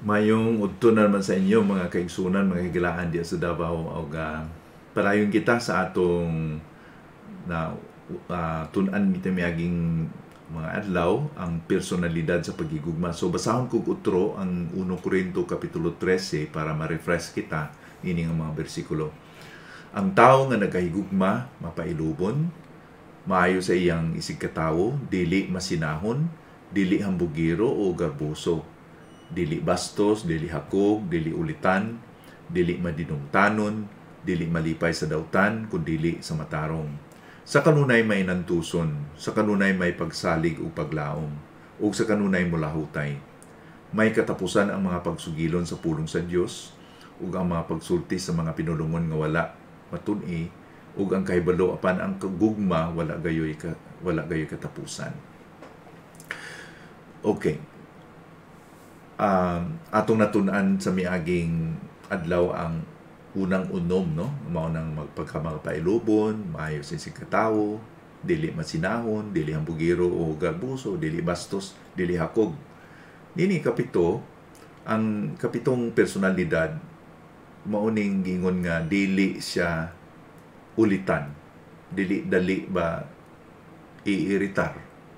Mayong udto na naman sa inyo mga kaigsunan, mga higilaan diya sa Davao o padayon kita sa atong na tun-an mi miaging mga adlaw ang personalidad sa pagigugma. So basahon kog utro ang 1 Corinto kapitulo 13 para ma-refresh kita ini nga mga bersikulo. Ang tao nga nagahigugma mapailubon, maayo sa iyang isig katawo, dili masinahon, dili hambugiro o garboso, dili bastos, dili hakog, dili ulitan, dili madinungtanon, dili malipay sa dautan, kundi sa matarong. Sa kanunay may nantuson, sa kanunay may pagsalig o paglaom, o sa kanunay mulahutay. May katapusan ang mga pagsugilon sa pulong sa Dios, ug ang mga pagsulti sa mga pinulungon nga wala matun-i, ug ang kahibalo apan ang kagugma wala gayoy katapusan. Okay. Atong natun-an sa miaging adlaw ang unang unom, no? Mao nang magpagkamapailubon, maayo sa isig katawo, dili masinahon, dili hambugiro o garbuso, dili bastos, dili hakog. Nini kapito, ang kapitong personalidad mauning gingon nga dili siya ulitan, dili dali ba iiritar.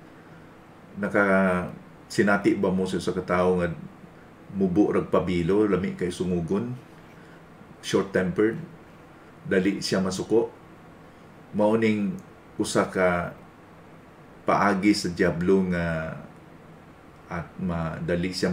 Sinati ba mo sa katawo nga mubo rag pabilo, lami kay sungugon, short-tempered, dali siya masuko, mauning usa ka paagi sa diablo nga at dali siya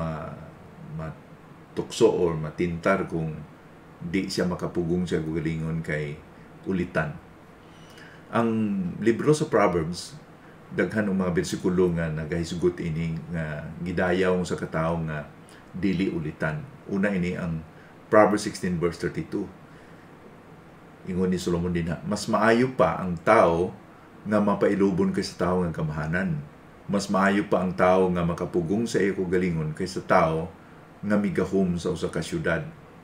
matukso or matintar kung di siya makapugong siya gugalingon kay ulitan. Ang libro sa Proverbs, daghan ang mga bersikulo nga nagahisgot ini nga gidayaw sa katawo nga dili ulitan. Una ini ang Proverbs 16 verse 32. Ingon ni Solomon din ha, mas maayo pa ang tao nga mapailubon kaysa tao nga kamahanan. Mas maayo pa ang tao nga makapugong sa iyo galingon kaysa tao nga migahom sa usa ka syudad.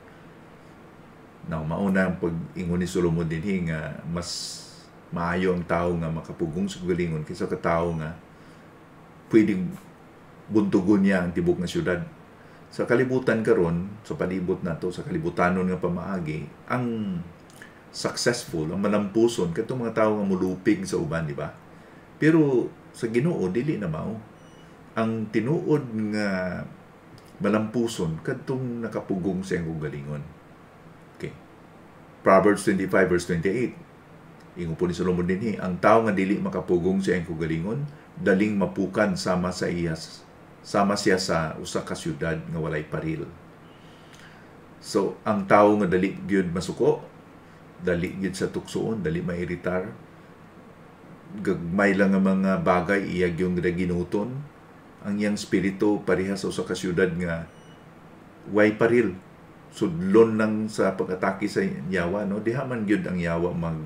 Now, mauna ang pag-ingon ni Solomon din nga mas maayo ang tao nga makapugong sa galingon kaysa ka tao nga pwedeng buntugon niya ang tibok nga syudad. Sa kalibutan karon, sa palibot nato, sa kalibutanon nga pamaagi, ang successful, ang malampuson kadtong mga tao nga mulupig sa uban, di ba? Pero sa Ginoo dili na mao. Ang tinuod nga malampuson kadtong nakapugong sa iyang galingon. Okay. Proverbs 25 verse 28. Ingon po ni Solomon din ang tao nga dili makapugong sa iyang galingon, daling mapukan sama siya sa usa ka syudad nga walay paril. So, ang tao nga dali gyud masuko, dali gyud sa tuksoon, dali mairitar, gagmay lang nga mga bagay iyag yung ginuton, ang iyang spirito pareha sa usa ka syudad nga way paril, sudlon lang sa pag-atake sa yawa, no? Diha man gyud ang yawa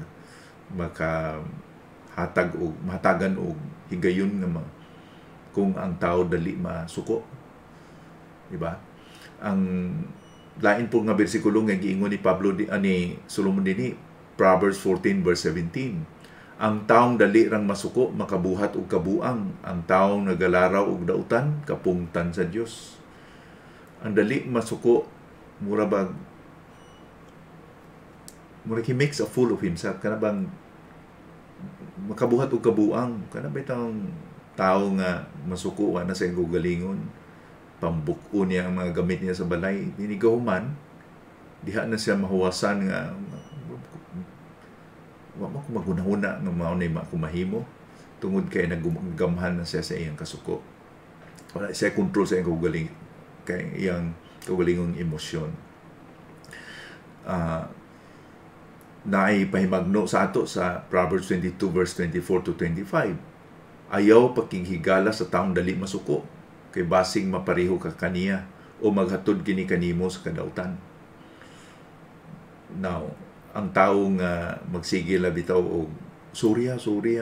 mahatagan og higayon nga kung ang tao dali masuko, di ba? Ang lain po nga bersikulo nga giingon ni ni Solomon dinhi, Proverbs 14 verse 17. Ang taong dali rang masuko makabuhat og kabuang, ang taong nagalaraw og dautan kapungtan sa Dios. Ang dali masuko mura he makes a fool of himself, kana bang makabuhat og kabuang, kana ba itong tao nga masuko na sa iyang galingon, pambuko niya ang mga gamit niya sa balay, dinigahuman, diha na siya mahuwasan nga wa mo magunahuna nga mao ni makumahimo tungod kay naggamhan na siya sa iyang kasuko. Wala siya control sa iyang kagaling kay iyang kagalingong emosyon. Naay pahimagno sa ato sa Proverbs 22 verse 24 to 25. Ayaw pakinghigala sa taong dali masuko, kay basing mapareho ka kaniya o maghatod kini kanimo sa kadautan. Now, ang tao nga magsigil na bitaw og surya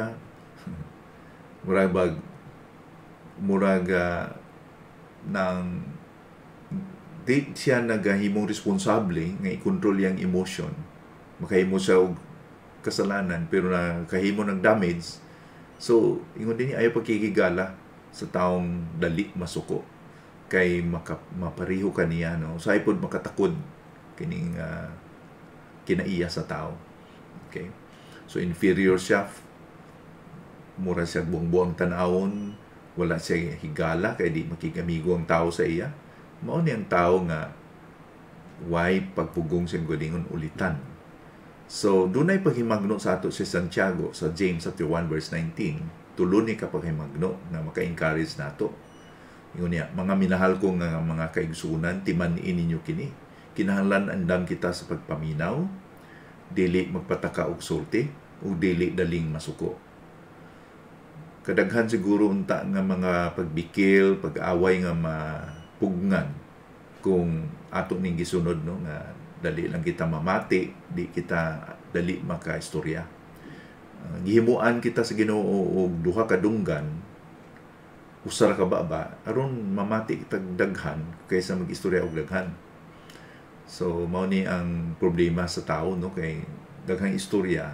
murag nang di siya nagahimong responsable nga i-control yang emotion, makahimo siya og kasalanan pero nakahimo ng damage. So, ingon din ayaw pagkikigala sa taong dali masuko. kay mapariho kaniya, no? Usahay pod makatakod kining kinaiya sa tao. Okay? So inferior siya, mura siya buang-buang tanawon, wala siya higala kay di makigamigo ang tao sa iya. Mao ni ang tao nga why pagpugong siyang gulingon ulitan. So dunay paghimangno sa ato si Santiago sa James chapter 1 verse 19. Tulo ni kapaghimangno nga maka-encourage nato. Ingon niya, mga minahal ko nga mga kaigsunan, timan-in ninyo kini. Kinahanglan andam kita sa pagpaminaw, dili magpataka og sulti, o dili daling masuko. Kadaghan siguro unta nga mga pagbikil, pag-away nga mapugngan kung ato ning gisunod, no, nga dali lang kita mamati, di kita dali makaistorya. Gihimuan kita sa Ginoo og duha ka dunggan, usara ka baba aron mamati kita daghan kaysa mag-istorya og daghan. So mao ni ang problema sa tao, no, kay daghang istorya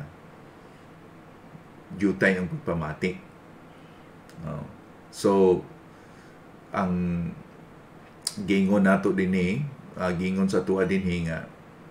jutay ang pagpamati. So ang gingon nato dinhi, gingon sa tuwa dinhi nga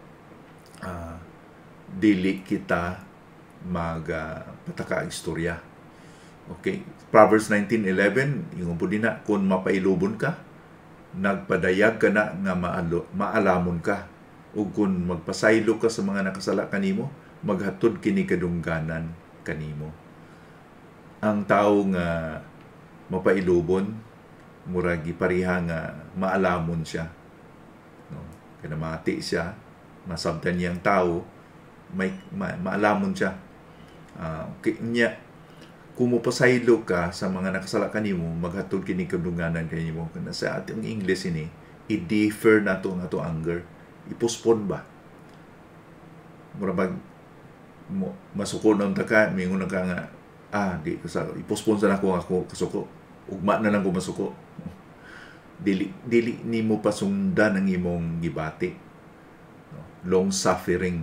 dili kita pataka ang istorya. Okay, Proverbs 19:11, ingon po din na, kung mapailubon ka, nagpadayag ka na nga maalamon ka. O kung magpasaylo ka sa mga nakasala kanimo, maghatod kini kadungganan kanimo. Ang tao nga mapailubon, muragi pariha nga maalamon siya. No? Kanamati siya, masabtan niyang tao, maalamon siya. Niya, kung mapasaylo ka sa mga nakasala kanimo, maghatod kini kadungganan kanimo. Kana sa ating English ini, i-defer nato ang ato anger. I-postpone ba? Murabag masuko na unta ka, mingon na ka nga, di ka i-postpone sa ako kasuko. Ugma na lang ko masuko. Dili nimo pasundan ang imong gibati. Long suffering.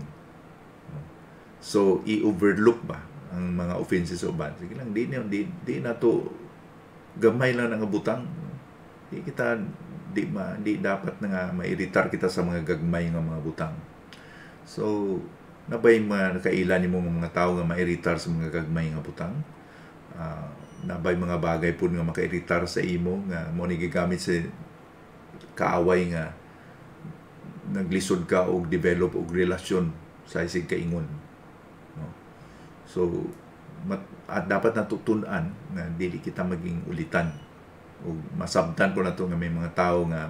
So i-overlook ba ang mga offenses sa uban? Sige lang, di na to gamay lang nga butang. Di dapat na nga mairitar kita sa mga gagmay nga mga butang. So nabay mga nakailan nimo mga tao nga mairitar sa mga gagmay nga butang. Nabay mga bagay po nga makairitar sa imo nga mo ni gigamit sa kaaway nga naglisod ka og develop og relasyon sa isig kaingon. No? So dapat natutunan nga dili kita maging ulitan o masabtan ko na to nga may mga tao nga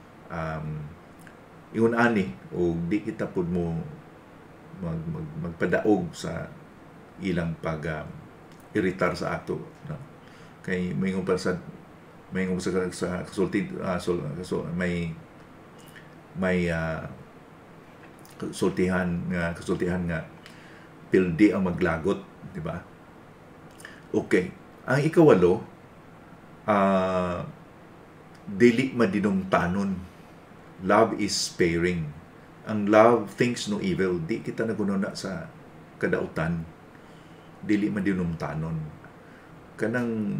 ingon ani o di kita pud mo magpadaog sa ilang iritar sa ato, no? Kay may sa kasulti may kasultihan nga pildi ang maglagot, di ba? Okay, ang ikawalo, dili madinungtanon. Love is sparing. Ang love thinks no evil. Di kita nagununa sa kadautan. Dili madinungtanon. Kanang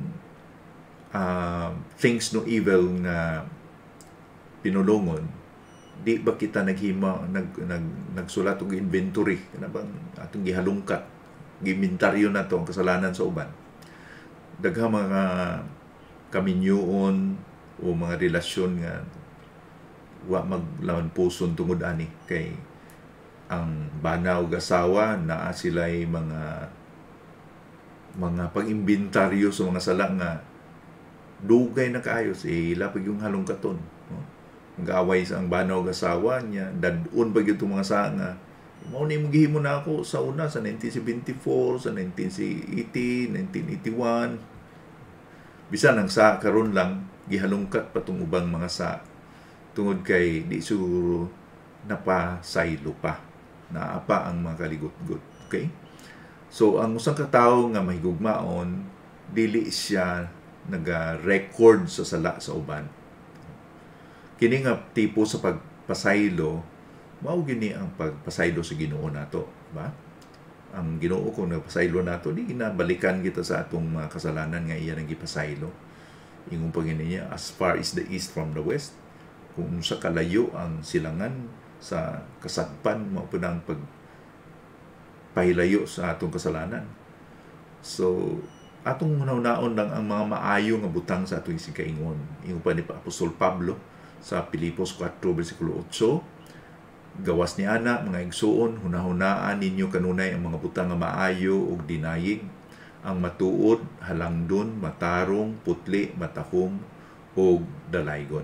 thinks no evil nga pinulungon, di ba kita nagsulat og inventory, kana bang atong gihalungkat, giinventaryo na to ang kasalanan sa uban. Daghang mga kaminyoon o mga relasyon nga wa maglawan puson tungod ani kay ang bana ug asawa naa sila'y mga pag-inventaryo sa mga sala nga dugay na kaayos, lapag yung halungkaton, no? Mag-away sa ang bana ug asawa niya, dadun ba gyud mga sa nga mao ni mo gihimo na ako sa una sa 1974, sa 1980, 1981. Bisan ang sa karon lang gihalungkat patong ubang mga sa tungod kay di siguro napasaylo pa, naapa ang mga kaligot-got. Okay? So ang usang katawo nga mahigugmaon, dili siya naga-record sa sala sa uban. Kini nga tipo sa pagpasaylo, mao gini ang pagpasaylo sa Ginoo nato, ba? Ang Ginoo kung nagpasaylo nato, di ginabalikan kita sa atong mga kasalanan nga iya nang gipasaylo. Ingon pa gini niya, as far is the east from the west. Kung sa kalayo ang silangan sa kasadpan, mao po ng pagpahilayo sa atong kasalanan. So, atong hunaw-naon lang ang mga maayo nga butang sa atong isikaingon. Ingon pa ni Apostol Pablo sa Pilipos 4, versikulo 8, gawas ni ana, mga igsuon, hunahunaan ninyo kanunay ang mga butang nga maayo ug dinayig, ang matuod, halangdon, matarong, putli, matahom, o dalaygon.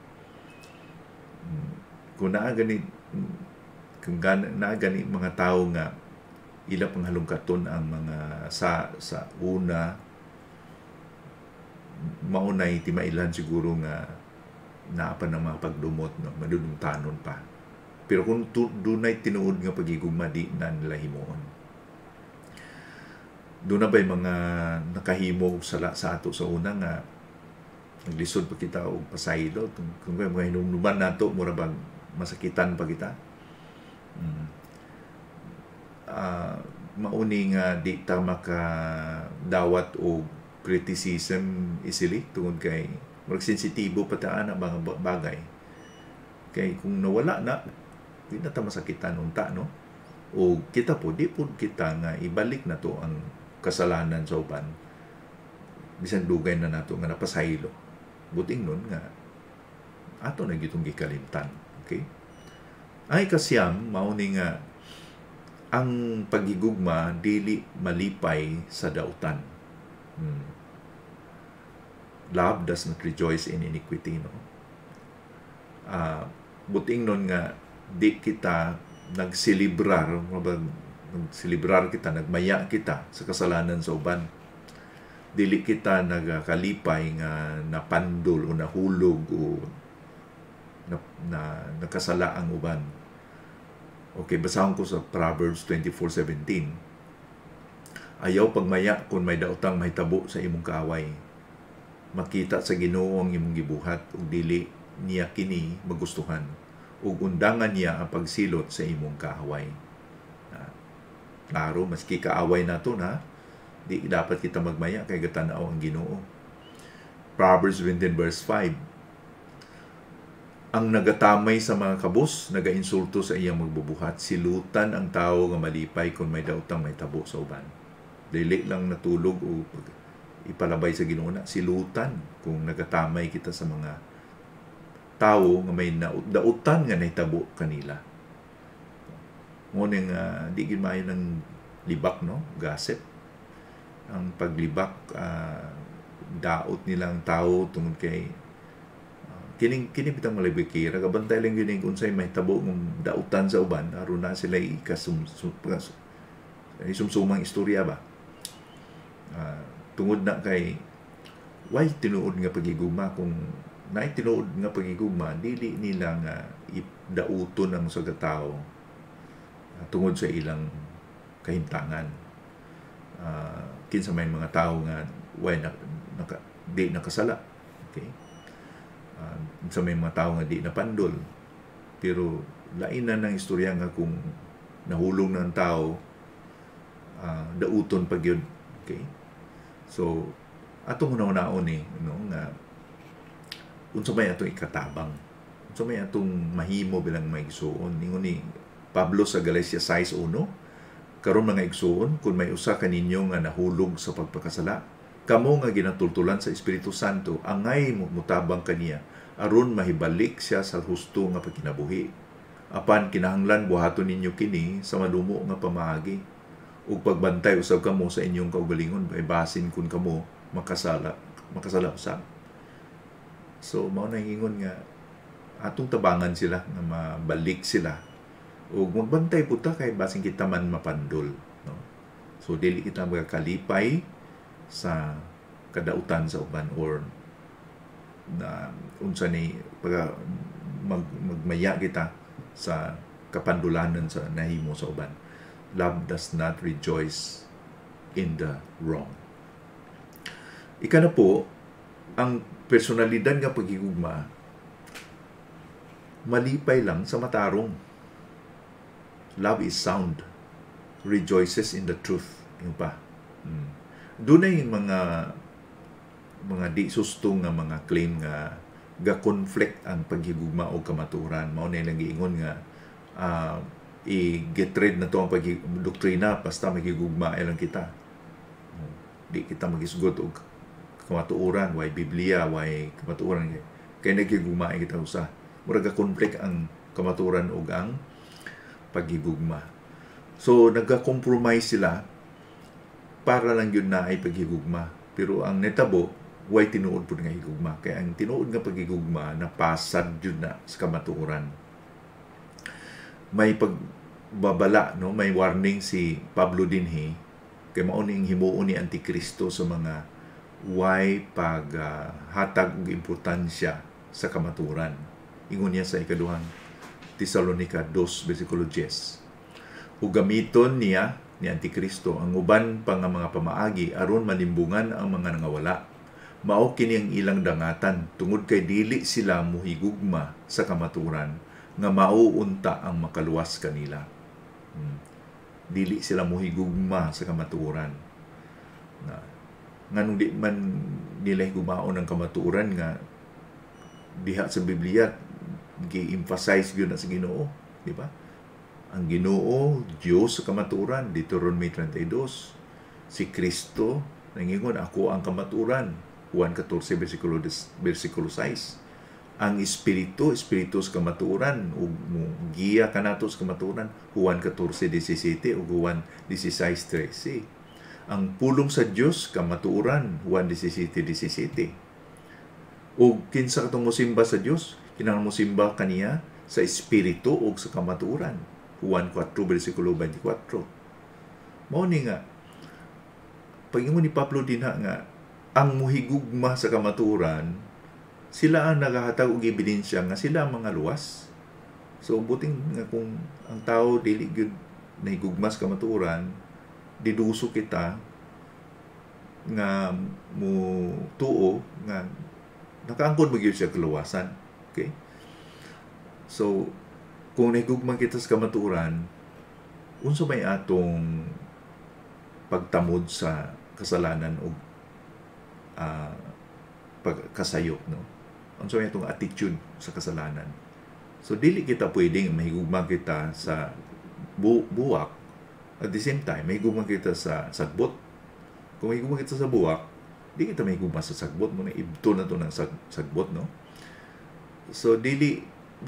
Kung naa gani mga tao nga ila pang halungkaton ang mga sa una, maunay timailan siguro nga naapan ng mga pagdumot, no? Madudumtanon pa. Pero kung dunay tinuod nga pagigugma, di na nila himuon. Doon na ba'y mga nakahimo sa ato sa una nga naglisod pa kita o pasaylo kung mga hinumnuman nato mura bang masakitan pa kita. Mauni nga di ta makadawat o criticism easily tungod kay murag sensitibo pataan ang mga bagay. Kay kung nawala na, di na ta masakitan unta, no? O kita po, di po kita nga ibalik na to ang kasalanan sa uban. Bisan dugay na nato nga napasaylo. Buting nun nga ato na gitong gikalimtan. Okay? Ay kasiyam, mauni nga ang pagigugma dili malipay sa dautan. Love does not rejoice in iniquity, no? Buting nun nga di kita nagsilibrar kita, nagmaya kita sa kasalanan sa uban. Dili kita nagkalipay nga napandol o nahulog o nakasala ang uban. Okay, basahon ko sa Proverbs 24:17. Ayaw pagmaya kung may daotang mahitabo sa imong kaaway. Makita sa Ginoo ang imong gibuhat ug dili niya kini magustuhan. Ug undangan niya ang pagsilot sa imong kaaway. Klaro, maski kaaway nato na, di dapat kita magmaya kay gatanaw ang Ginoo. Proverbs 20:5. Ang nagatamay sa mga kabus, nagainsulto sa iyang magbubuhat. Silutan ang tao nga malipay kung may daotang may tabo sa uban. Dili lang natulog o ipalabay sa Ginoo na. Silutan kung nagatamay kita sa mga tao nga may dautan nga naitabo kanila. Ngunit di gimayo ng libak, no? Gossip. Ang paglibak, daot nilang tao tungod kay kining bitang malibikira. Kabantay lang yun kung sa'y may tabo ng dautan sa uban, aron na sila isumsumang istorya ba? Tungod na kay why tinuod nga pagigugma kung naay tinuod nga pagigugma, dili nila nga dauton ang sa tao tungod sa ilang kahimtangan. Kinsa may mga tao nga di nakasala. Okay? Sa may mga tao nga di napandol. Pero lain na ng istorya nga kung nahulog ng tao, dauton pag yun. Okay? So, atong hunaw-naon nga unsa may atong ikatabang. Unsa may atong mahimo bilang maigsuon. Ningon ni Pablo sa Galatia 6:1, karon mga igsuon, kung may usa kaninyo nga nahulog sa pagpakasala, kamo nga ginatultulan sa Espiritu Santo, angay mutabang kaniya, aron mahibalik siya sa husto nga pagkinabuhi. Apan kinahanglan buhaton ninyo kini sa madumo nga pamaagi, ug pagbantay usab kamo sa inyong kaugalingon, basin kun kamo makasala usab. So mao nang ingon nga atong tabangan sila nga mabalik sila. Ug magbantay puta kay basin kita man mapandol, no? So dili kita magkalipay sa kadautan sa uban or na unsa ni magmaya kita sa kapandulanan sa nahimo sa uban. Love does not rejoice in the wrong. Ika na po, ang personalidad nga pagigugma malipay lang sa matarong. Love is sound, rejoices in the truth. Yung pa. Doon ay mga mga di susto nga mga claim nga ga-conflict ang paghigugma o kamaturan. Mao na lang giingon nga i-get rid na to ang doktrina basta maghigugma lang kita. Di kita magisgot og kamatuoran, way Biblia, way kamatuoran. Kaya naghigugma kita usa. Murag ga-conflict ang kamaturan ug ang paghigugma. So nagka-compromise sila para lang yun na ay paghigugma. Pero ang netabo, way tinuod po nga higugma. Kaya ang tinuod nga paghigugma, napasad yun na sa kamatuoran. May pagbabala, no? May warning si Pablo dinhi, kay mauning himuon ni Antikristo sa mga way paghatag og importansya sa kamatuoran. Ingon niya sa ikaduhang Tesalonica 2, versikulo 10. Ug gamiton niya ni Antikristo ang uban pa nga mga pamaagi aron malimbungan ang mga nangawala. Mao kini ang ilang dangatan tungod kay dili sila muhigugma sa kamatuoran nga mauunta ang makaluwas kanila. Dili sila muhigugma sa kamatuoran. Nganong di man nila higumaon ang kamatuoran nga diha sa Biblia gi-emphasize gyud na sa Ginoo, di ba? Ang Ginoo, Diyos sa kamatuoran, Deuteronomy 32. Si Kristo, nangingon, ako ang kamatuoran, Juan 14, versikulo 6. Ang Espiritu sa kamatuoran, ug giya ka nato sa kamatuoran, Juan 14:17 ug Juan 16:13. Ang pulong sa Dios kamatuoran, Juan 17:17. Ug kinsa katong mosimba sa Dios, kinahanglan mosimba kaniya sa Espiritu ug sa kamatuoran, Juan 4, versikulo 24. Mao ni nga pag-ingon ni Pablo dinha nga ang muhigugma sa kamatuoran, sila ang nagahatag og ebidensya nga sila ang mga luwas. So buting nga kung ang tao dili gyud nahigugma sa kamatuoran, diduso kita nga mo tuo nga nakaangkon mo gyud siya kaluwasan. Okay? So kung nahigugma kita sa kamatuoran, unsa may atong pagtamod sa kasalanan o pagkasayop, no? Unsa may atong attitude sa kasalanan. So dili kita pwedeng mahigugma kita sa buwak, at the same time mahigugma kita sa sagbot. Kung mahigugma kita sa buwak, di kita mahigugma sa sagbot, mo na ibto na to ng sagbot, no? So dili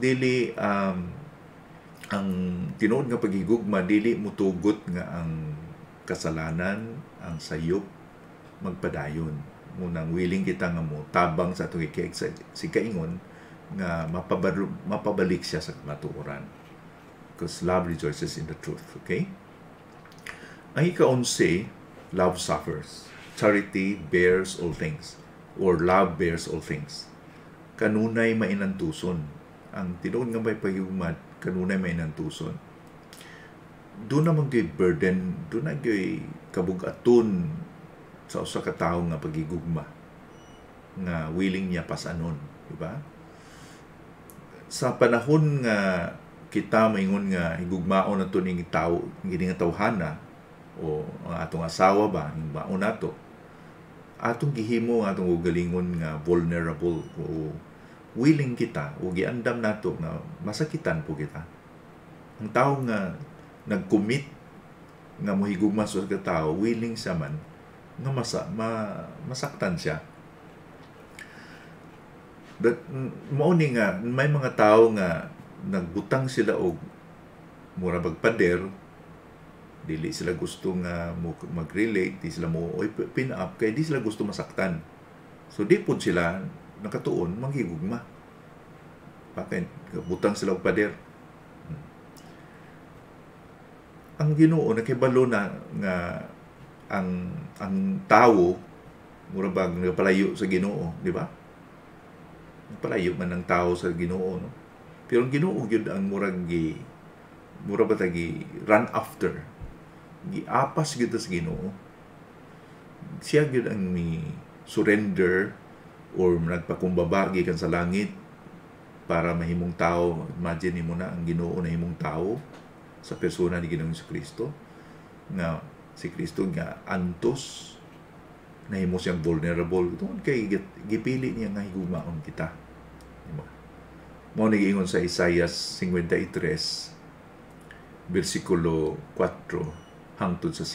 ang tinuod nga paghigugma dili mutugot nga ang kasalanan, ang sayop magpadayon. Munang willing kita nga mo tabang sa atong si kaingon nga mapabalik siya sa kamatuoran. Because love rejoices in the truth. Okay? Ang ika-11, love suffers. Charity bears all things. Or love bears all things. Kanunay mainantuson. Ang tinuod nga may paghigugma, kanunay mainantuson. Doon naman kay burden, doon na kay kabugaton sa usa ka tawo nga paghigugma nga willing niya pasanon, di ba? Sa panahon nga kita maingon nga higugmaon nato ning tawo, gini nga tawhana o ang atong asawa ba, higugmaon nato, atong gihimo atong ugalingon nga vulnerable o willing kita o giandam nato nga masakitan po kita. Ang tawo nga nag-commit nga mohigugma sa tawo, willing siya man nga masaktan siya. Mao ni nga may mga tawo nga nagbutang sila og mura bagpader, dili sila gusto nga mag-relate, di sila mo pin up kay di sila gusto masaktan. So di pud sila nakatuon manghigugma. Bakit butang sila og pader? Ang Ginoo nakibalo na nga ang tawo mura bag nagpalayo sa Ginoo, di ba? Nagpalayo man ang tao sa Ginoo, no? Pero ang Ginoo gyud ang mura ba tagi run after. Giapas gyud sa Ginoo. Siya gyud ang mi surrender or nagpakumbaba gikan sa langit para mahimong tao. Imagine mo na ang Ginoo na himong tao sa persona ni Ginoong Kristo, nga si Kristo nga antos nahimo siyang vulnerable tungod kay gipili niya nga higugmaon kita. Diba? Mao nag-ingon sa Isaiah 53 versikulo 4 hangtod sa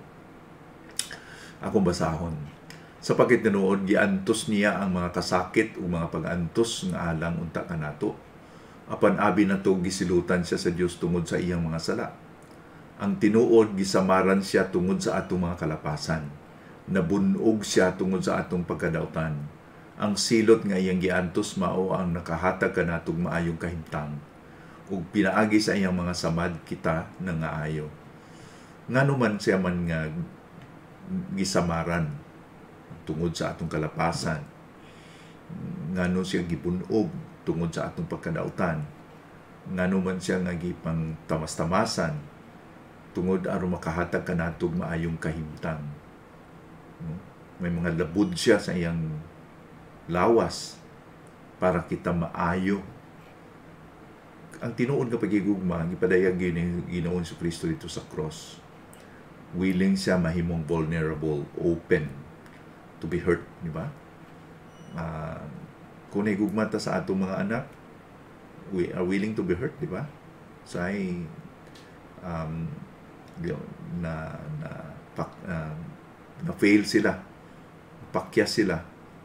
5. Akong basahon. Sapagkat tinuod giantos niya ang mga kasakit o mga pag-antos nga alang unta kanato. Apan abi nato gisilutan siya sa Dios tungod sa iyang mga sala. Ang tinuod gisamaran siya tungod sa atong mga kalapasan. Nabunog siya tungod sa atong pagkadautan. Ang silot nga iyang giantos mao ang nakahatag kanatong maayong kahimtang. Ug pinaagi sa iyang mga samad kita nangaayo. Ngano man siya man nga gisamaran tungod sa atong kalapasan. Ngano siya gibunog tungod sa atong pagkadautan. Ngano man siya nga gipang tamas-tamasan tungod aron makahatag kanatog maayong kahimtang. May mga labud siya sa iyang lawas para kita maayo. Ang tinuod nga pagigugma gipadayag Ginoon si Kristo dito sa cross. Willing siya mahimong vulnerable, open to be hurt, di ba? Kung nagugma ta sa atong mga anak, we are willing to be hurt, di ba? Say na fail sila, pakyas sila,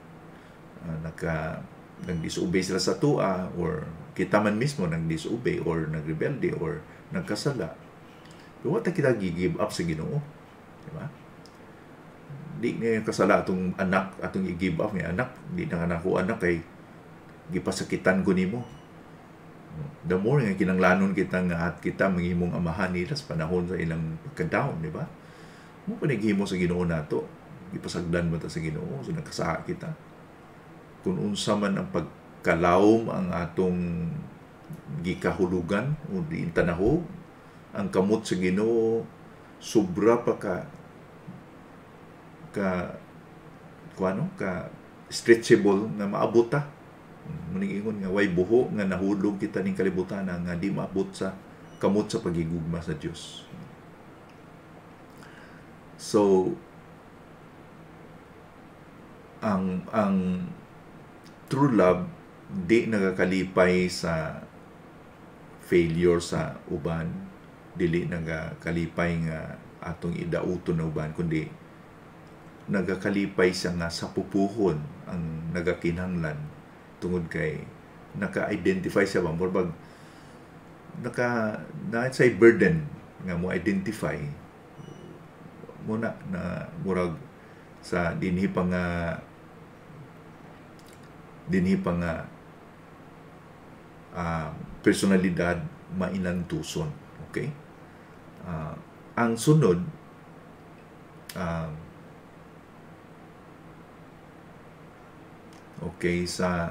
nag-disobey sila sa tua, or kita man mismo nag-disobey or nagrebelde or nagkasala. Pero wala kita gi-give up sa Ginoo, di ba? Di niya kasala atong anak, atong i-give up niya anak, di na ako anak kay gipasakitan ko nimo. The more nga kinanglanon kita nga at kita manghimong amahan nila sa panahon sa ilang pagka-down, di ba? Mo panaghimo sa Ginoo nato, gipasagdan mo ta sa Ginoo, so nagkasaha kita. Kung unsa man ang pagkalawom ang atong gikahulugan o diin tanahog, ang kamot sa Ginoo sobra pa ka stretchable nga maabot ta. Muning-ingon nga way buho nga nahulog kita ning kalibutan nga di maabot sa kamot sa pagigugma sa Dios. So ang true love di nagakalipay sa failure sa uban, dili nagakalipay nga atong idauton na uban, kundi nagakalipay siya nga sa pupuhon ang nagakinahanglan tungod kay naka-identify siya ba morbag na say burden nga mo identify muna na murag sa dinhi pa nga personalidad mainantuson. Okay? Ang sunod okay sa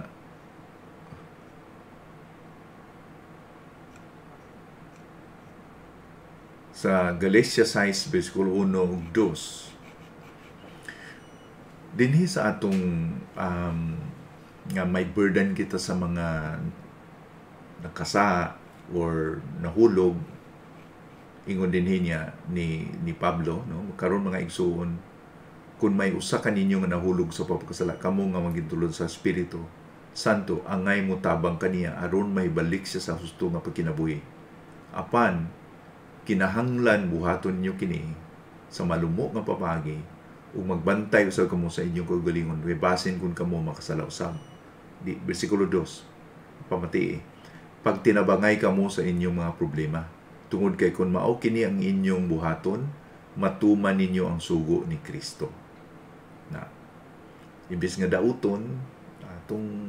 Galatia 6 versikulo 1 ug 2 dinhi sa atong nga may burden kita sa mga nakasa or nahulog, ingon dinhi niya ni Pablo, no, karon mga igsuon, kung may usa ka ninyo nga nahulog sa pagkasala, kamo nga magintulod sa Espiritu Santo, angay mo tabang kaniya aron may balik siya sa husto nga pagkinabuhi. Apan kinahanglan buhaton niyo kini sa malumo nga papagi ug magbantay usab kamo sa inyong kaugalingon, basin kung kamo makasala usab. Di bersikulo 2 pamati, pag tinabangay kamo sa inyong mga problema, tungod kay kung mao kini ang inyong buhaton, matuman ninyo ang sugo ni Kristo. Na imbis nga dauton atong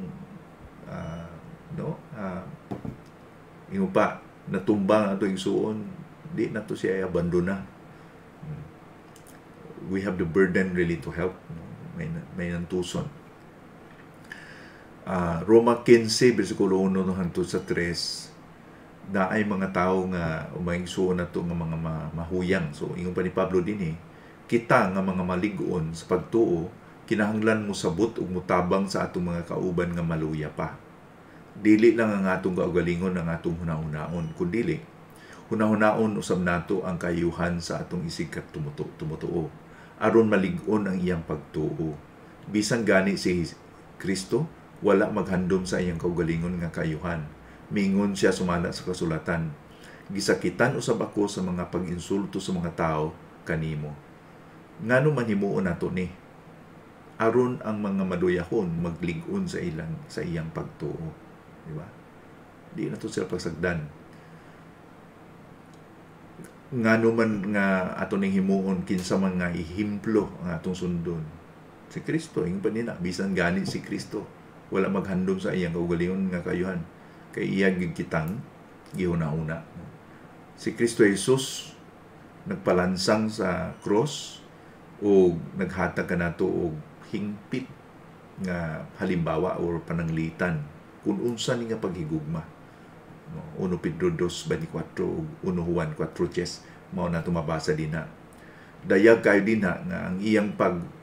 imo pa natumbang ato igsuon, di na to siya abandona. We have the burden really to help, no? May nantuson. Roma 15 versikulo 1 hangtod sa 3, na ay mga tao nga umaigsuon nato nga mga mahuyang. So ingon pa ni Pablo dinhi, kita nga mga malig-on sa pagtuo, kinahanglan mo sabot ug mutabang sa atong mga kauban nga maluya pa. Dili lang ang atong kaugalingon ang atong hunahunahon, kundi hunahunahon usab nato ang kayuhan sa atong isig kat tumutuo. aron malig-on ang iyang pagtuo. Bisan gani si Kristo, wala maghandom sa iyang kaugalingon nga kayuhan. Mingon siya sumala sa kasulatan, gisakitan usab ako sa mga pag-insulto sa mga tao kanimo. Ngano man himuon nato ni aron ang mga maduyahon maglig-on sa iyang pagtuo, di ba? Di na to sila pagsagdan. Ngano man nga ato ning himuon kinsa man nga ihimplo ang atong sundon. Si Kristo ing panina bisan gani si Kristo wala maghandom sa iyang kaugalingon nga kayuhan kay iya gid kitang gihuna-una. Si Kristo Jesus nagpalansang sa cross o naghatag kanato og hingpit nga halimbawa o pananglitan kung unsa ni nga paghigugma. 1 Pedro 2:24 ug 1 Juan 4:10 mao na mabasa dinha. Dayag kayo dinha nga ang iyang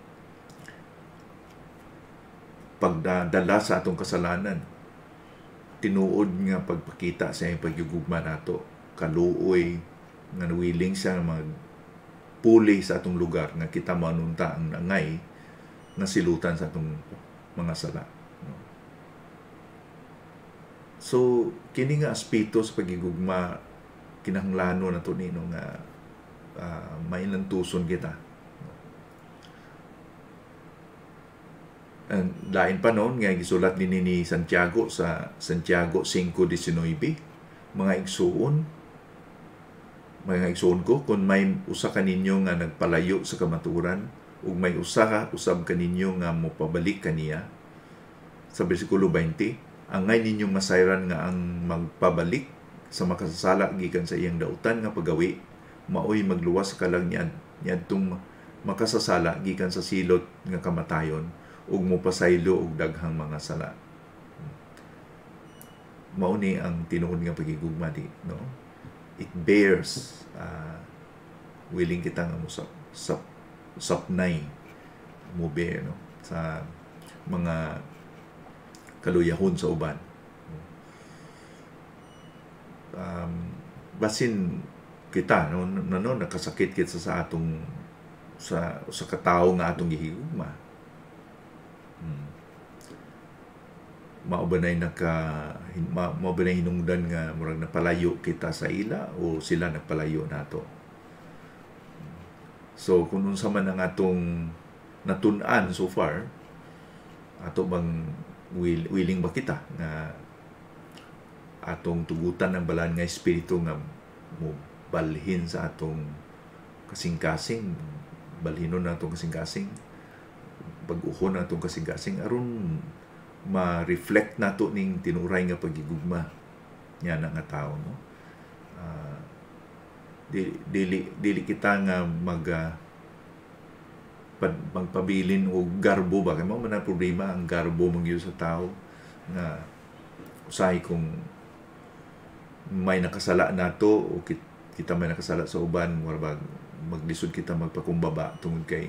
pagdala sa atong kasalanan tinuod nga pagpakita sa iyang paghigugma nato, kaluoy nga willing siya magpuli sa atong lugar nga kita manunta ang nangay nga silutan sa atong mga sala. So kini nga aspeto sa paghigugma kinahanglanon nato nino nga mainantuson kita. Ang lain pa noon nga gisulat din ni Santiago sa Santiago 5:19, mga igsoon ko, kung may usa kaninyo nga nagpalayo sa kamaturan ug may usa usab kaninyo nga mopabalik kaniya, sa bersikulo 20, angay ninyong masayran nga ang magpabalik sa makasasala gikan sa iyang dautan nga paggawi maoy magluwas sa kalang niadtong makasasala gikan sa silot nga kamatayon ug mopasaylo og daghang mga sala. Mao ni ang tinuod nga paghigugma di, no? It bears willing kita nga sapnay mo bear, no, sa mga kaluyahon sa uban. Basin kita no nakasakit kita sa atong sa katawo nga atong gihigugma. Mao ba nay hinungdan nga murag napalayo kita sa ila o sila nagpalayo nato. So kung unsa man ang atong natun-an so far, ato bang willing ba kita nga atong tugutan ng balaan nga espiritu nga mo balhin sa atong kasing-kasing, balhinon na atong kasing-kasing, pag-uhon na atong kasing-kasing aron ma-reflect nato ning tinuray nga paghigugma niya nga tao, no? Dili kita nga magpabilin o garbo ba kay mao man ang problema, ang garbo mong sa tao nga usahay kung may nakasala nato o kita may nakasala sa uban, wala maglisod kita magpakumbaba tungod kay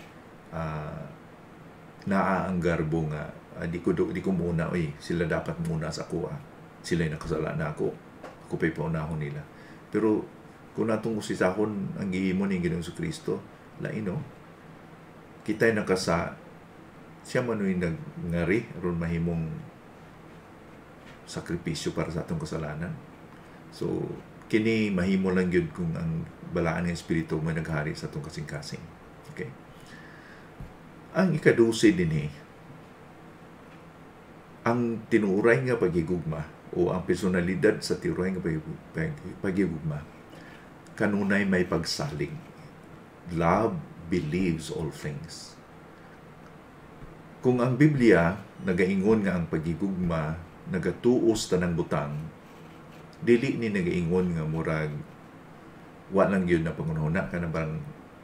naa ang garbo nga di ko muna, sila dapat muna sa ako, sila yung nakasala na ako pa'y paunahon nila. Pero kung natong usisahon ang gihimo ni Ginoong Kristo, lain, no? Kita'y siya man yung nagngari aron mahimong sakripisyo para sa atong kasalanan. So kini mahimo lang yun kung ang balaan ng espiritu may naghari sa atong kasing-kasing. Okay? Ang ika-12 din ang tinuray nga paghigugma o ang personalidad sa tinuray nga paghigugma kanunay may pagsalig. Love believes all things. Kung ang Biblia nagaingon nga ang paghigugma nagatuos tanang butang, dili ni nagaingon nga murag wa lang yun na pangunahuna ka na bang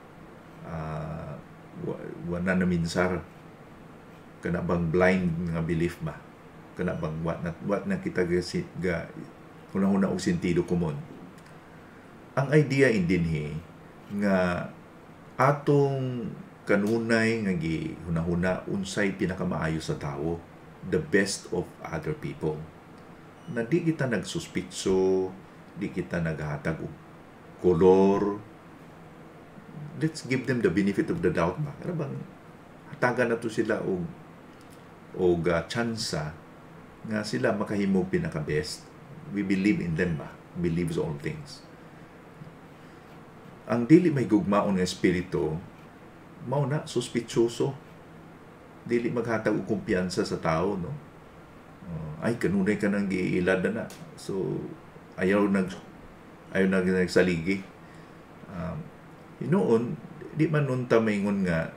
wala na minsar ka na bang blind nga belief ba, ka na bang wat na kita ga hunahuna og sentido komon. Ang idea indinhi nga atong kanunay nga gihunahuna unsay pinakamaayo sa tawo, the best of other people, na di kita nagsuspitso, di kita naghatag og kolor, let's give them the benefit of the doubt ba. Kaya bang hatagan na to sila o tsansa nga sila makahimo pinaka-best. We believe in them ba? Believes all things. Ang dili may gugmaon nga espiritu, mao na suspityoso. Dili maghatag og kumpiyansa sa tao, no? Ay kanunay ka nang giilad na. So ayaw nagsaligi. Hinoon, di man nun ta maingon nga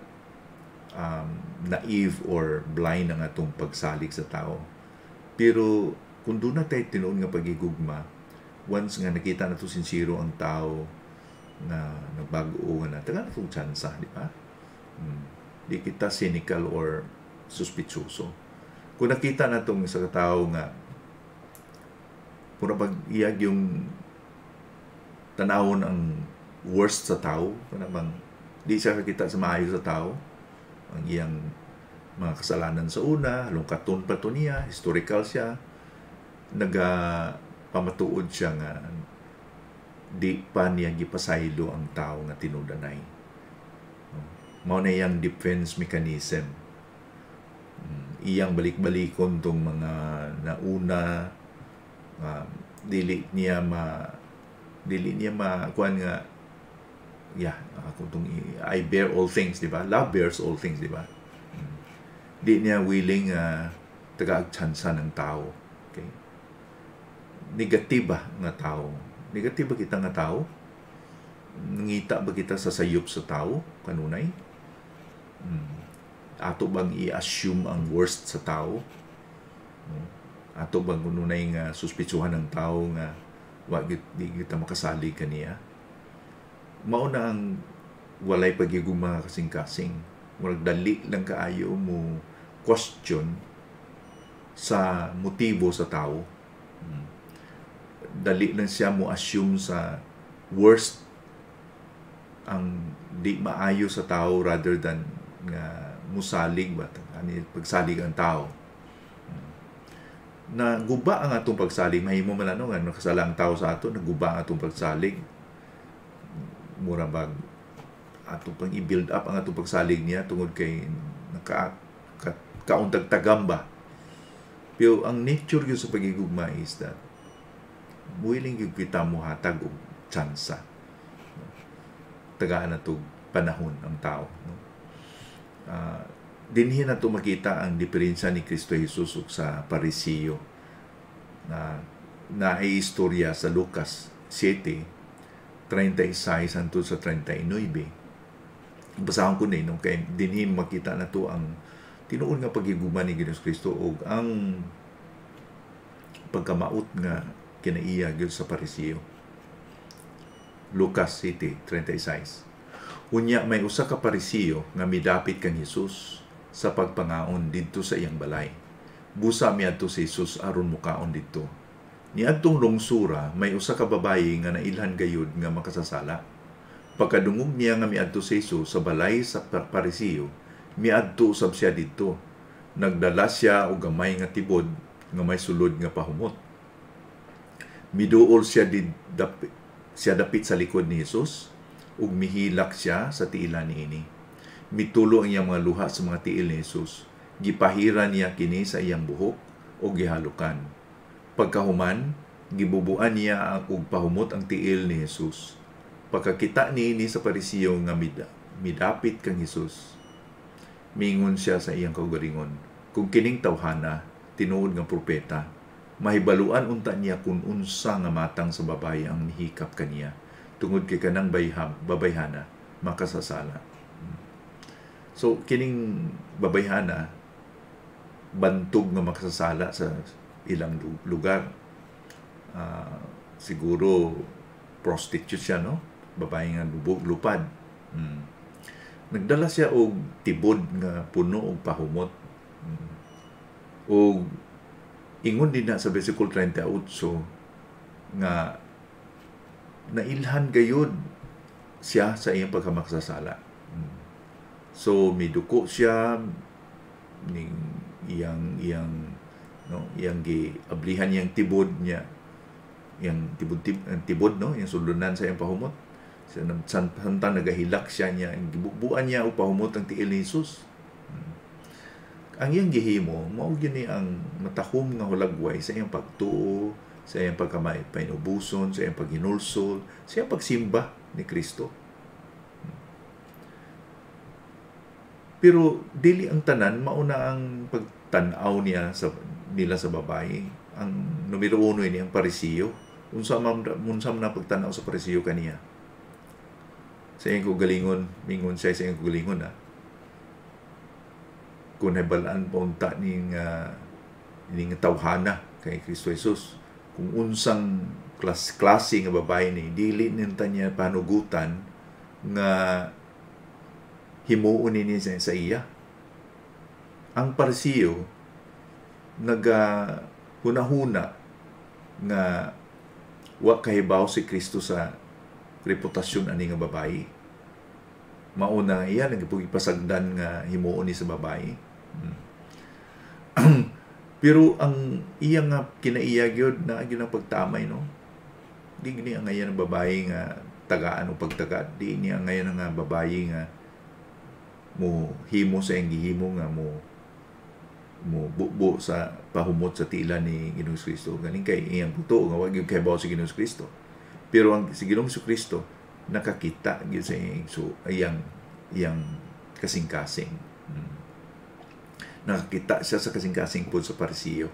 naive or blind ang atong pagsalig sa tao. Pero kung doon na tayo tinuon nga pagigugma, once nga nakita na to sincero ang tao na nagbago nga na, taga na itong tsansa, di ba? Di kita cynical or suspityoso. Kung nakita na itong sa tao nga, kung napag-iyag yung tanawon ang worst sa tao, kung bang di siya kakita sa maayos sa tao, ang iyang mga kasalanan sa una, lungkaton pa to niya, historical siya, pamatuod siya nga di pa niya gipasaylo ang tao nga tinudanay. Mao na iyang defense mechanism. Iyang balik-balikon tong mga nauna, dili niya kuan nga ako tong I bear all things, di ba? Love bears all things, di ba? Di niya willing taga-tsansa ng tao. Okay? Negatiba nga tao. Negatiba kita nga tao. Nangita ba kita sa sayop sa tao kanunay? Ato bang i-assume ang worst sa tao? Ato bang kanunay nga suspitsuhan ng tao nga di kita makasalig kaniya? Mao na ang walay pagigugma kasing-kasing. Walang dali lang kaayo mo question sa motibo sa tao. Dali lang siya mo assume sa worst ang di maayo sa tao rather than nga musalig ba pagsalig ang tao. Naguba ang atong pagsalig, mahimo man ano nga nakasalang tao sa ato, naguba ang atong pagsalig. Mura bag atong pang i-build up ang atong pagsalig niya tungod kay kauntag tagam ba. Pero ang nature yun sa pagigugma is that willing yung kita mo hatag o tsansa. Tagaan na ito panahon ang tao. Dinhin na ito makita ang diferensya ni Kristo Jesus sa Parisiyo na ay istorya sa Lucas 7:36 hangtod sa 39. Basahan ko na kay dinhin makita na ito ang tinuon nga pagigugma ni Ginoong Kristo o ang pagkamaot nga kinaiya gyud sa Parisiyo. Lucas 7:36. Unya may usa ka Parisiyo nga midapit kang Hesus sa pagpangaon didto sa iyang balay. Busa miadto si Hesus aron mukaon didto. Niadtong lungsura may usa ka babayi nga nailhan gayud nga makasasala. Pagkadungog niya nga miadto si Hesus sa balay sa Parisiyo, miadto usab siya didto. Nagdala siya og gamay nga tibod nga may sulod nga pahumot. Miduol siya dapit sa likod ni Hesus ug mihilak siya sa tiilan niini. Mitulo ang iyang mga luha sa mga tiil ni Hesus. Gipahira niya kini sa iyang buhok o gihalukan. Pagkahuman, gibubuan niya og pahumot ang tiil ni Hesus. Pagkakita niini sa Parisiyo nga midapit kang Hesus, mingon siya sa iyang kaugalingon, kung kining tawhana tinuod nga propeta, mahibaluan unta niya kung unsa nga matang sa babaye ang mihikap kaniya tungod kay kanang babayhana makasasala. So kining babayhana bantog nga makasasala sa ilang lugar. Siguro prostitute siya, no? Babae nga lupad. Nagdala siya og tibod nga puno og pahumot. O ingon din na sa versikulo 38 nga nailhan gayud siya sa iyang pagkamaksasala. So miduko siya ning iyang giablihan niyang tibod niya, yang tibod no, yang sulunan sa iyang pahumot. Samtang nagahilak siya niya, gibubuan niya o pahumot ang tiil ni Jesus. Ang iyang gihimo, mao gini ang matahom nga hulagway sa iyang pagtuo, sa iyang pagkamay-painubuson, sa iyang paghinulsol, sa iyang pagsimba ni Kristo. Pero dili ang tanan, mauna ang pagtanaw niya nila sa babae. Ang numero 1 ini ang parisiyo. Unsa man na pagtanaw sa parisiyo kaniya. Sa iyang kugalingon, mingon siya sa iyang kugalingon kung nabalaan pa unta ning tawhana kay Kristo Jesus, kung unsang klase nga babae ni, dili ninta niya panugutan nga himuon ni sa iya. Ang parisiyo hunahuna nga wa kahibaw si Kristo sa reputasyon ani nga babae. Mauna iya nagipasagdan nga himuon ni sa babae. Pero ang iya nga kinaiya gyud na gyud ang pagtamay, no? Di gini ang ngayon ng babae nga tagaan o pagtaga. Di ni ang ngayon nga babae nga mo himo sa iyang gihimo nga mo bubo sa pahumot sa tila ni Ginoong Kristo. Ganing kay iyang buto nga wag gyud kay bawo si Ginoong Kristo. Pero ang si Ginoong Kristo nakakita gyud sa iyang kasing-kasing. Nakakita siya sa kasing-kasing po sa parisiyo.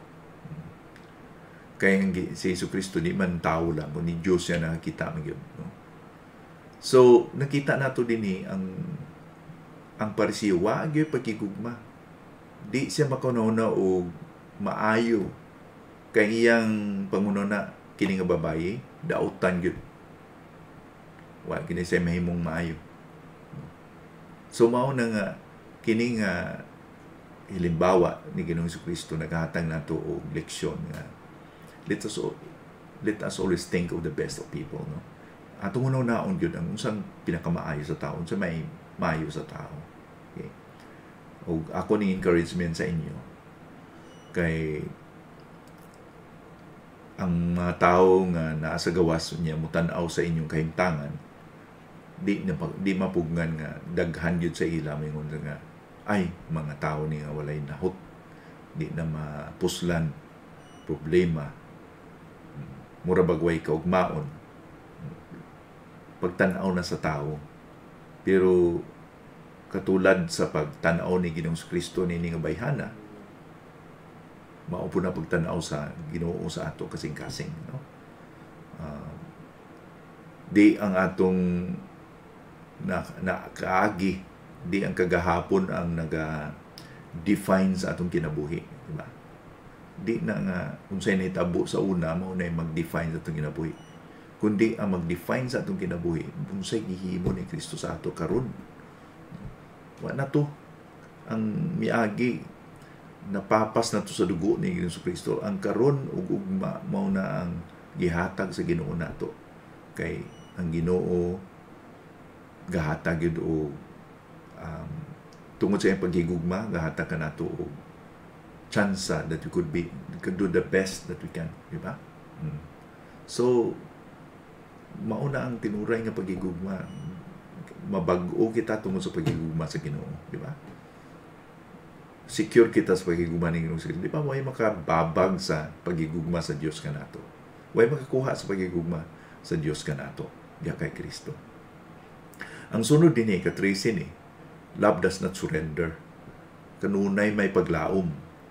Kaya si Yesu Kristo di man tao lang, kundi Diyos siya nakakita mo yun. No? So, nakita nato din ang parisiyo, wag yung pagkigugma. Di siya makununa o maayo. Kaya iyang pangununa kini nga babae, dautan yun. Wag gini siya mahimong maayo. So, mao na nga, kini nga halimbawa ni Ginoong Kristo naghatag nato og leksyon nga let us always think of the best of people, no? Atong una-unaon gyud ang unsang pinakamaayo sa tao, unsa may maayo sa tao. Okay? O ako ning encouragement sa inyo kay ang mga tao nga naa sa gawas niya mutan-aw sa inyong kahimtangan, di mapugnan nga daghan gyud sa ila mingon nga ay mga tao ni nga walay nahot, di na mapuslan problema, mura bagway kaugmaon, pagtanaw na sa tao. Pero katulad sa pagtanaw ni Ginoong Kristo ni nga bayhana, mao po na pagtanaw sa Ginoo sa ato kasing-kasing, no? Di ang atong nakaagi, di ang kagahapon ang naga-define sa atong kinabuhi, di ba? Di na nga unsay nahitabo sa una mao na mag-define sa atong kinabuhi, kundi ang mag-define sa atong kinabuhi unsay gihimo ni Kristo sa ato karon. Wa na to ang miagi napapas na to sa dugo ni Ginoong Kristo. Ang karon ug ugma mao na ang gihatag sa Ginoo nato, kay ang Ginoo gahatag gyud og tungod sa iyang paghigugma, gahatag ka nato og tsansa that we could do the best that we can, di ba? So mauna ang tinuray nga paghigugma, mabag-o kita tungod sa paghigugma sa Ginoo, di ba? Secure kita sa paghigugma ni Ginoong Kristo. Di ba way makababag sa paghigugma sa Dios kanato, way makakuha sa paghigugma sa Dios kanato diya kay Kristo. Ang sunod din ka-13 love does not surrender. Kanunay may paglaom.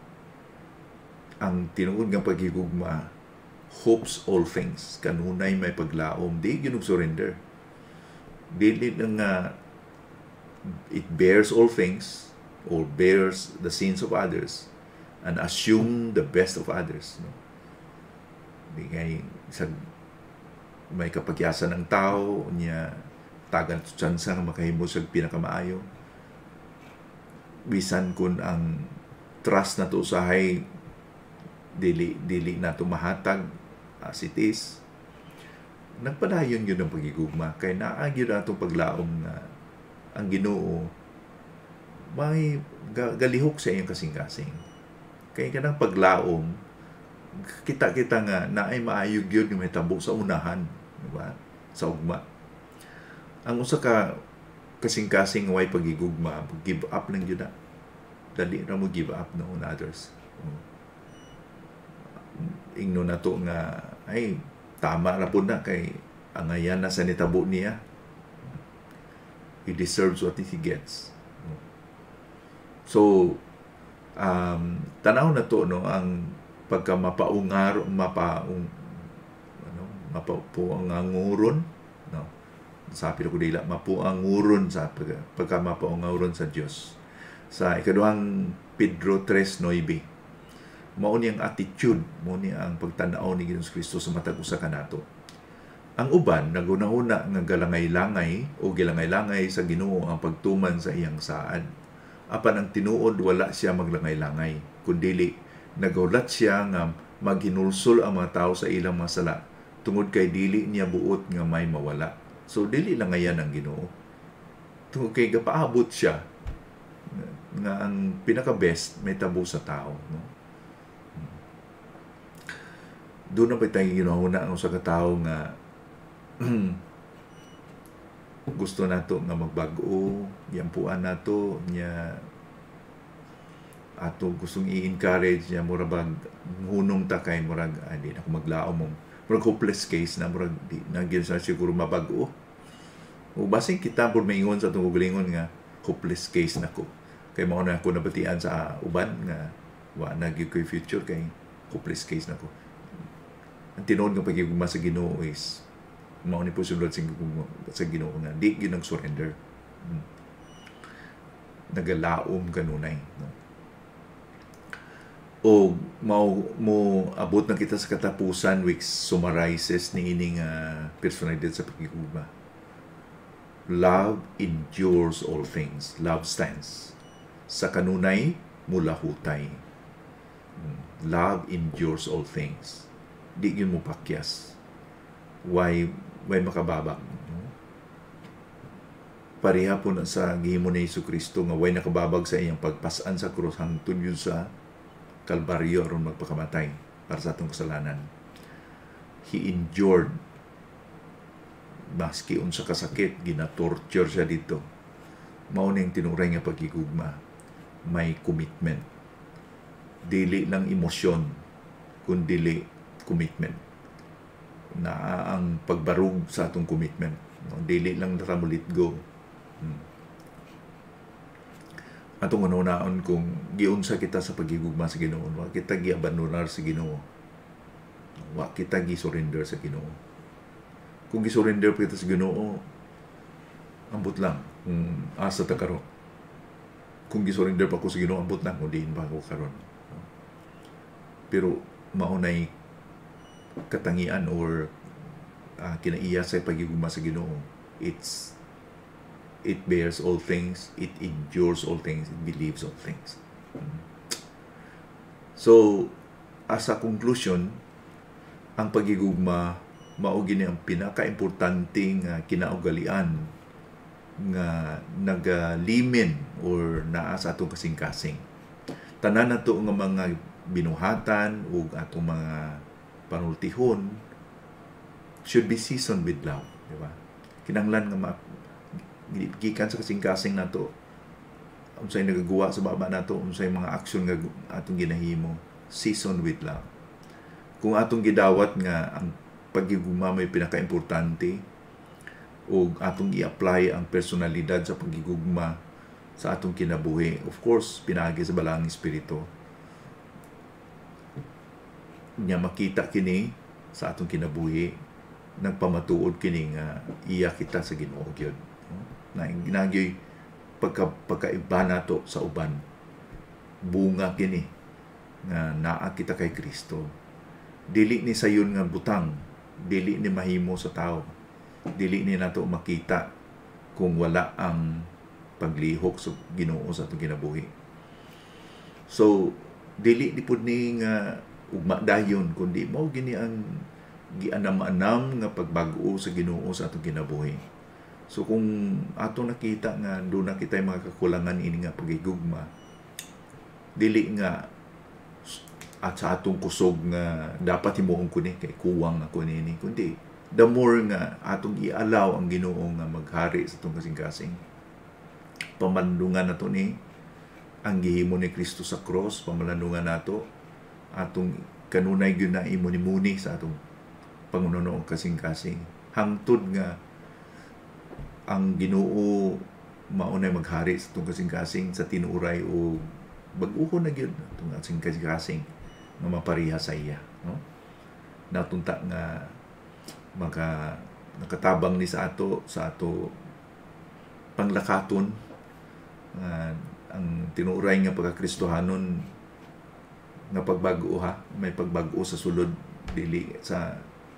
Ang tinuod nga paghigugma, hopes all things. Kanunay may paglaom. Di ginug surrender. Dili nga it bears all things, or bears the sins of others, and assume the best of others. No? Di kay may kapagyasan ng tao niya tagan tsansa nga makahimo sa pinakamaayo. Bisan kun ang trust na to usahay dili na to mahatag as it is, nagpadayon yun ang pagigugma, kay naagyo na itong paglaom na ang Ginoo may galihok sa iyong kasing-kasing. Kaya kanang paglaom, kita nga na ay maayog yun yung may tabo sa unahan, diba? Sa ugma. Ang usa ka kasing-kasing way pagigugma, give up lang yun na. Dali na mo give up no on others. Ingno na to nga, ay, tama na po na kay angayan na sa nitabo niya. He deserves what he gets. So, tanaw na to, no, ang pagka mapaunganguron, no, sabi ko dila, mapuanguron sa pagka mapaunguron sa Diyos. Sa ikaduhang Pedro 3:9, mao ni ang attitude, mao ni ang pagtanaw ni Ginoong Kristo sa matag usa kanato. Ang uban naguna-una nga galangay-langay o gilangay-langay sa Ginoo ang pagtuman sa iyang saad. Apan ang tinuod wala siya maglangay-langay, kundili naghulat siya nga maghinulsol ang mga tao sa ilang mga sala tungod kay dili niya buot nga may mawala. So dili lang ngayon ang Ginoo. Tungod kay gapaabot siya nga ang pinaka-best may tabo sa tao, no? Doon na pa tayo ginahuna ang sa katao nga gusto nato nga magbago, yampuan nato niya ato gustong i-encourage niya murag hunong ta kay murag di na ko maglao mo murag hopeless case na murag di na gyud sa siguro mabago. O basing kita pud maingon sa atong gulingon nga hopeless case nako. Kay mao na ako nabatian sa uban nga wa na gyud koy future kay hopeless case nako. Ang tinuod nga pagigugma sa Ginoo is mao ni posible sa Ginoo nga di gyud nag-surrender. Nagalaom kanunay, no? O mo abot na kita sa katapusan which summarizes ni ining personalidad sa pagigugma. Love endures all things. Love stands. Sa kanunay mula hutay. Love endures all things. Di yun mo pakyas. Why makababag? No? Pareha po na sa gihimo ni Jesucristo nga why nakababag sa iyang pagpasan sa krus hangtod yun sa Kalbaryo aron magpakamatay para sa atong kasalanan. He endured maski unsa kasakit, gina-torture siya dito. Mao ning tinuray nga pagigugma. May commitment. Dili lang emosyon, kundi commitment. Na ang pagbarug sa atong commitment. No? Dili lang na mo let go. Atong unaon kung giunsa kita sa pagigugma sa Ginoo, wa kita giabandonar sa Ginoo. Wa kita gi-surrender sa Ginoo. Kung gi-surrender kita sa Ginoo, ambot lang kung asa ta karon. Kung gi-surrender pa ko sa Ginoo, ambot lang kung diin pa ako karon. Pero maunay katangian or kinaiya sa pagigugma sa Ginoo. It bears all things, it endures all things, it believes all things. So, as a conclusion, ang pagigugma mao gini ang pinaka-importanting kinaugalian nga nagalimin or naa sa atong kasing-kasing. Tanan nato nga mga binuhatan ug atong mga panultihon should be seasoned with love, di ba? Kinahanglan nga gikan sa kasing-kasing nato unsay nagagawa sa baba nato, unsay mga aksyon nga atong ginahimo, seasoned with love. Kung atong gidawat nga ang pagigugma may pinaka-importante o atong i-apply ang personalidad sa pagigugma sa atong kinabuhi, of course pinagi sa balang espiritu nya makita kini sa atong kinabuhi, nagpamatuod kini nga iya kita sa Ginoo gyud. Na ginagyoy pagkaiba nato sa uban, bunga kini nga naa kita kay Kristo. Dili ni sayon nga butang, dili ni mahimo sa tao, dili ni nato makita kung wala ang paglihok sa Ginoo sa atong kinabuhi. So dili di pud ni nga ugma dayon, kundi mao gini ang gianam-anam nga pagbag-o sa Ginoo sa atong kinabuhi. So kung ato nakita nga doon na kita'y mga kakulangan ini nga pagigugma, dili nga at sa atong kusog nga dapat himuon ko ni kay kuwang ako nini, kundi the more nga atong ialaw ang Ginoo nga maghari sa itong kasing-kasing. Pamalandungan nato ni ang gihimo ni Kristo sa cross, pamalandungan nato atong kanunay gyud na imuni-muni sa atong pangununo kasing-kasing. Hangtod nga ang Ginoo maunay maghari sa itong kasing-kasing sa tinuray o bag-uho na gyud itong ating kasing-kasing nga mapariha sa iya, no? Natunta nga nakatabang ni sa ato panglakaton ang tinuray nga pagkakristohanon nga pagbago may pagbago sa sulod dili sa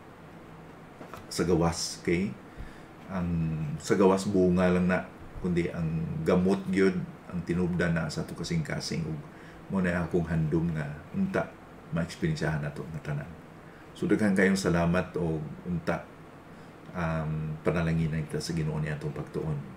gawas kay ang sa gawas bunga lang na kundi ang gamot gyud ang tinubdan na sa ato kasing-kasing ug mo na akong handom nga unta ma-experiencehan nato nga tanan. So daghang kayong salamat o unta panalanginan kita sa Ginoo niya atong pagtuon.